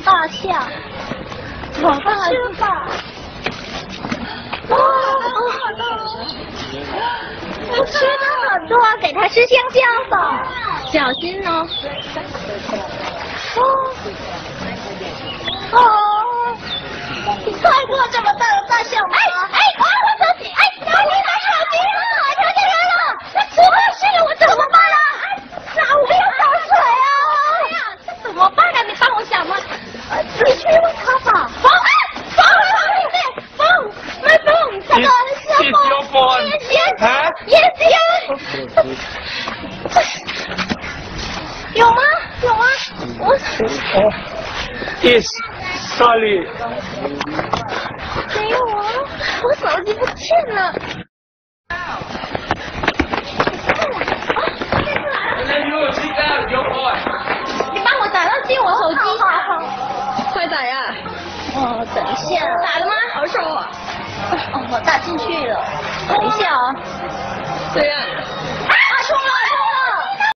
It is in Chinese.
大象，我们吃吧。哇，好多！我吃的很多，给它吃香蕉吧，小心哦。哦，你看过这么大的大象吗？哎，我手机，哎，你的手机了，掉进来了，那出事了，我怎么办啊？我要倒水啊！哎呀，这怎么办啊？你帮我想吗？你去问他吧。My phone， 这个是 your phone。Yes。有吗？我。 Yes。Sorry。 没有啊，我手机不见了。你帮我打到接我手机。好， 快打呀！ 哦，等一下。 打了吗？好手啊！ 哦，我打进去了。等一下啊。 对呀。